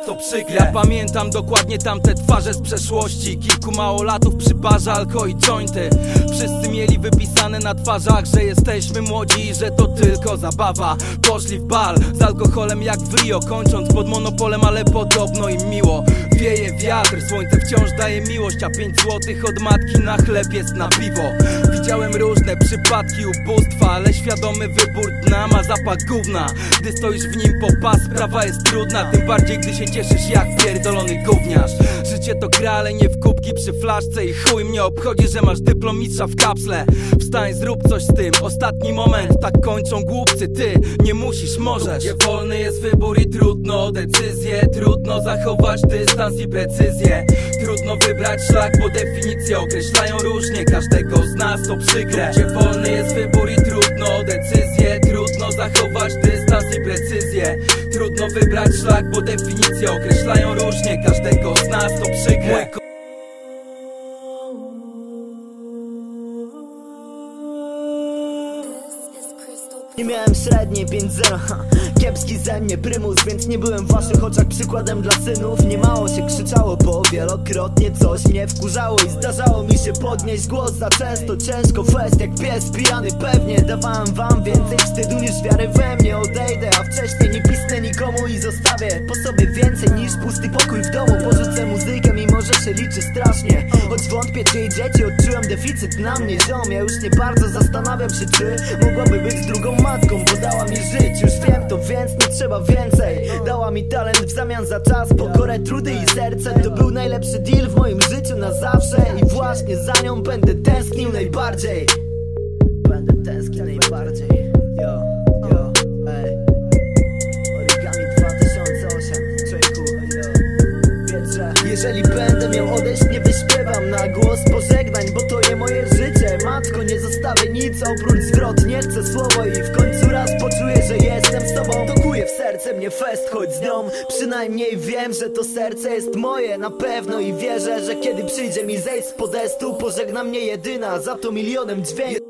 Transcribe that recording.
to przykre. Ja pamiętam dokładnie tamte twarze z przeszłości. Kilku małolatów przy barze, alkohol i jointy. Wszyscy mieli wypisane na twarzach, że jesteśmy młodzi i że to tylko zabawa. Poszli w bal z alkoholem jak w Rio, kończąc pod monopolem, ale podobno im miło. Wieje wiatr, słońce wciąż daje miłość, a 5 złotych od matki na chleb jest na piwo. Widziałem różne przypadki ubóstwa, ale świadomy wybór dna ma zapach gówna. Gdy stoisz w nim po pas, sprawa jest trudna, tym bardziej gdy się cieszysz jak pierdolony gówniarz. Życie to gra, ale nie w kubki przy flaszce i chuj mnie obchodzi, że masz dyplom mistrza w kapsle. Wstań, zrób coś z tym, ostatni moment, tak kończą głupcy, ty nie musisz, możesz. Gdzie wolny jest wybór i trudno decyzje, trudno zachować dystans i precyzję. Trudno wybrać szlak, bo definicje określają różnie każdego z nas, to przykre. Gdzie wolny jest wybór i trudno decyzje, trudno zachować dystans i precyzję. Trudno wybrać szlak, bo definicje określają różnie każdego z nas, to przykre. Nie miałem średniej 5-0, kiepski ze mnie prymus, więc nie byłem w waszych oczach przykładem dla synów. Niemało się krzyczało, bo wielokrotnie coś mnie wkurzało i zdarzało mi się podnieść głos za często. Ciężko fest jak pies pijany, pewnie dawałem wam więcej wstydu niż wiary we mnie. Odejdę, a wcześniej nie pisnę nikomu i zostawię po sobie więcej niż pusty pokój w domu. Porzucę muzykę, mimo że się liczy strasznie, choć wątpię czy jej dzieci, odczułem deficyt na mnie ziom. Ja już nie bardzo zastanawiam się, czy mogłaby być drugą matką, bo dała mi żyć, już wiem to, więc nie trzeba więcej. Dała mi talent w zamian za czas, pokorę, trudy i serce. To był najlepszy deal w moim życiu na zawsze i właśnie za nią będę tęsknił najbardziej. Będę tęsknił najbardziej. Yo, yo, ej. Origami 2008, człowieku, yo. Wietrze, jeżeli będę miał odejść, nie wyśpiewam na głos pożegnań, bo to nie moje życie. Matko, nie zostawię nic oprócz zwrot, nie chcę słowo i w końcu raz poczuję, że jestem z tobą. To kuje w serce mnie fest, choć z nią przynajmniej wiem, że to serce jest moje na pewno i wierzę, że kiedy przyjdzie mi zejść z podestu, pożegna mnie jedyna, za to milionem dźwięków.